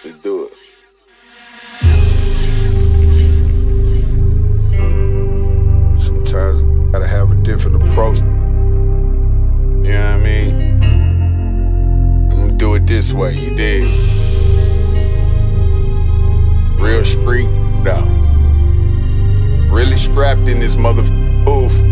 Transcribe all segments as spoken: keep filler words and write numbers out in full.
Let's do it. Sometimes I gotta have a different approach. You know what I mean? I'm gonna do it this way, you dig? Real street, though. Really strapped in this motherfucking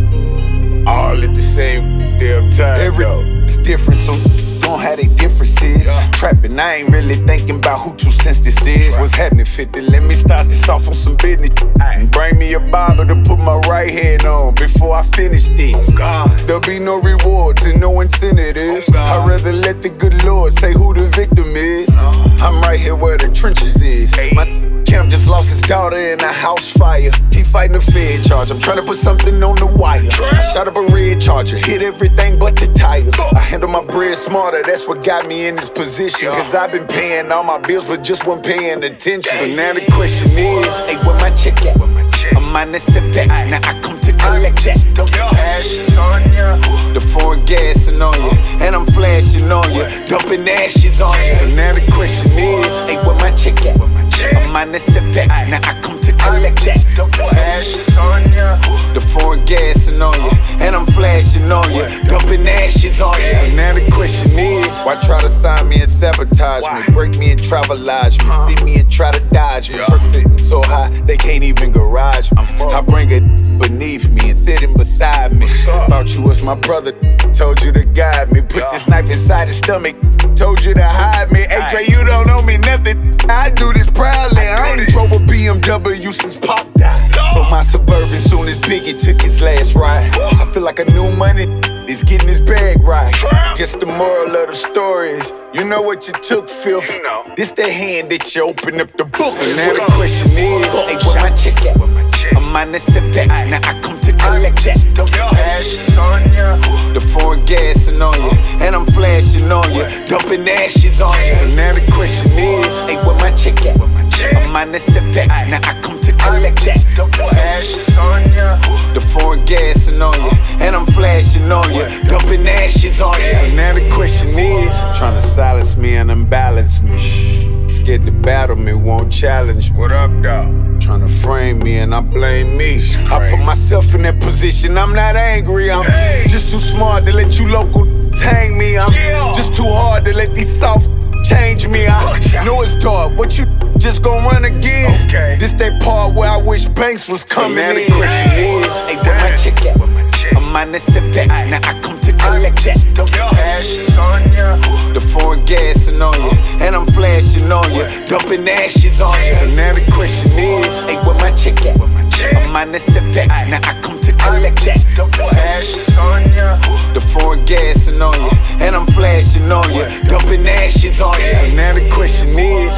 booth. All at the same damn time. Every it's different, so don't have they differences. Yeah. Trapping, I ain't really thinking about who two cents this is. Right. What's happening, fifty? Let me start this off on some business. And bring me a Bible to put my right hand on before I finish this. Oh, there'll be no rewards and no incentives. Oh, I'd rather let the good Lord say who the victim is. Oh. I'm right here where the trenches is. Hey. My Camp just lost his daughter in a house fire. He fighting a Fed charge. I'm trying to put something on the wire. I shot up a red Charger, hit everything but the tires. I handle my bread smarter, that's what got me in this position. Cause I've been paying all my bills but just wasn't paying attention. So now the question is, hey, where my check at? I'm on the sit back, now I come to collect that. Ashes on ya, the foreign gassing on you, and I'm flashing on you, dumping ashes on you. So now the question is, hey, where my check at? I'm on the sit back, now I come to collect that. Ashes on ya, the foreign gassing on you, and I'm flashing on you, dumping ashes on you. So now the question is, why try to sign me and sabotage me, break me and travelage me, see me and try to dodge me? Truck sitting so high, they can't even garage me. I bring it beneath me and sitting beside me. Thought you was my brother, told you to guide me. Put this knife inside his stomach, told you to hide me. Hey Dre, you don't know me nothing, I do this proudly. I ain't drove a B M W since Pop died. So my Suburban soon as Biggie took his last ride. I feel like a new money is getting his bag right. Guess the moral of the story is, you know what you took, filth. This the hand that you open up the book. So now the question is, hey, where my check at? I'm on the sit back, now I come to collect that. Ashes on ya, the foreign gassing on you, and I'm flashing on you, dumping ashes on you. So now the question is, hey, where my check at? I'm on the sit back, now I come to collect that. Ashes on ya, the foreign gassing on you, and I'm flashing on you, dumping ashes on you. So now the question is, trying to silence me and unbalance me. Scared to battle me, won't challenge me. What up, dog? Trying to frame me and I blame me. I put myself in that position, I'm not angry. I'm hey. just too smart to let you local tang me. I'm yeah. just too hard to let these soft change me. I know it's dark, what you just gon' run again? Okay. This that part where I wish Banks was coming so now the question hey. is, hey, where my check at? I'm on the sit back, now I come to collect that. Ashes on ya, the foreign gassing on you, and I'm flashing on you, dumping ashes on you. So now the question is, hey, where my check at? I'm on the sit back, now I come to collect that. Ashes on ya, the foreign gassing on you, and I'm flashing on you, dumping ashes on you. So now the question is,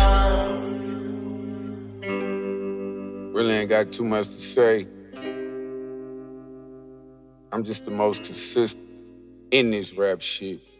really ain't got too much to say. I'm just the most consistent in this rap shit.